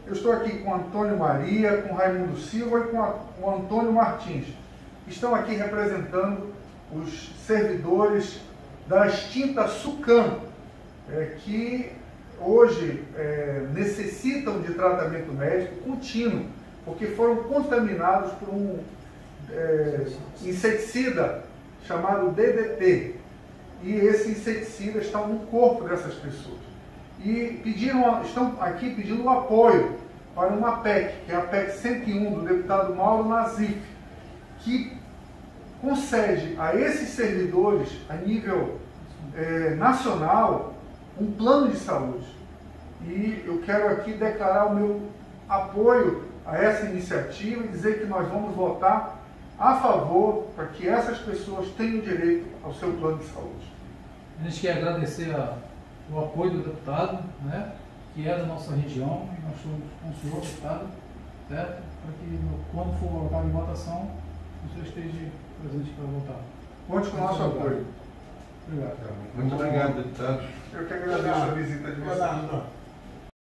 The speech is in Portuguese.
Eu estou aqui com Antônio Maria, com Raimundo Silva e com o Antônio Martins. Estão aqui representando os servidores da extinta SUCAM, que hoje necessitam de tratamento médico contínuo, porque foram contaminados por um inseticida chamado DDT. E esse inseticida está no corpo dessas pessoas. E estão aqui pedindo um apoio para uma PEC, que é a PEC 101 do deputado Mauro Nazif, que concede a esses servidores, a nível nacional, um plano de saúde. E eu quero aqui declarar o meu apoio a essa iniciativa e dizer que nós vamos votar a favor para que essas pessoas tenham direito ao seu plano de saúde. A gente quer agradecer o apoio do deputado, né, que é da nossa região, e nós somos com o senhor deputado, certo? Para que quando for colocado em votação, o senhor esteja presente para votar. Conte com o nosso apoio. Obrigado. Muito obrigado, deputado. Eu que agradeço a visita de vocês.